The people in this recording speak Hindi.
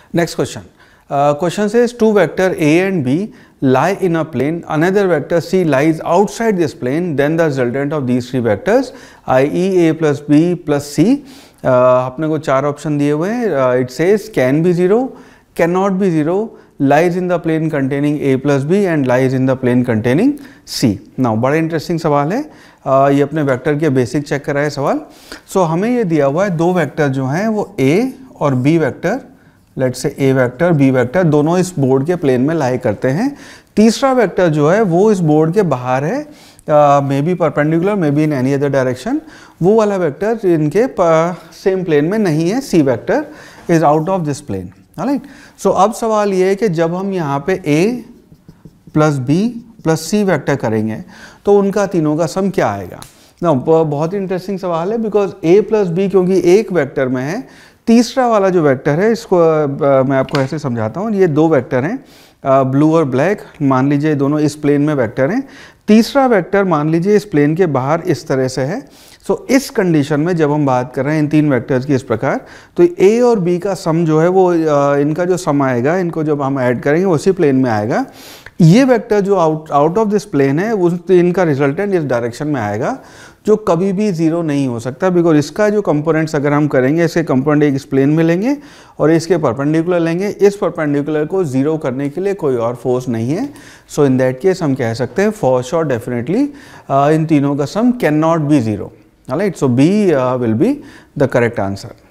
Next question. Question says two vector A and B lie in a plane. Another vector C lies outside this plane. Then the resultant of these three vectors, i.e. A plus B plus C. अपने को चार ऑप्शन दिए हुए हैं. It says can be 0, cannot be 0, lies in the plane containing A plus B and lies in the plane containing C. Now बड़ा इंटरेस्टिंग सवाल है. ये अपने वेक्टर के बेसिक चेक करा है सवाल. सो हमें ये दिया हुआ है दो वेक्टर जो हैं वो A और B vector, let's say A vector B vector, दोनों इस बोर्ड के प्लेन में लाई करते हैं. तीसरा वेक्टर जो है वो इस बोर्ड के बाहर है, may be perpendicular, may be in any other direction. वो वाला वेक्टर इनके सेम प्लेन में नहीं है. C vector is out of this plane. Right. So अब सवाल ये है कि जब हम यहाँ पे A plus B plus C vector करेंगे तो उनका तीनों का सम क्या आएगा. ना बहुत इंटरेस्टिंग सवाल है, बिकॉज A प्लस B क्योंकि एक वेक्टर में है. तीसरा वाला जो वेक्टर है इसको मैं आपको ऐसे समझाता हूँ. ये दो वेक्टर हैं, ब्लू और ब्लैक. मान लीजिए दोनों इस प्लेन में वेक्टर हैं. तीसरा वेक्टर मान लीजिए इस प्लेन के बाहर इस तरह से है. सो इस कंडीशन में जब हम बात कर रहे हैं इन तीन वेक्टर्स की इस प्रकार, तो A और B का सम जो है वो इनका जो सम आएगा, इनको जब हम ऐड करेंगे उसी प्लेन में आएगा. ये वेक्टर जो आउट ऑफ दिस प्लेन है उस इनका रिजल्टेंट इस डायरेक्शन में आएगा, जो कभी भी जीरो नहीं हो सकता. बिकॉज इसका जो कंपोनेंट्स अगर हम करेंगे, इसके कंपोनेंट एक इस प्लेन में लेंगे और इसके परपेंडिकुलर लेंगे. इस परपेंडिकुलर को जीरो करने के लिए कोई और फोर्स नहीं है. सो इन दैट केस हम कह सकते हैं फॉर श्योर डेफिनेटली इन तीनों का sum can not be zero. Right. So B will be the correct answer.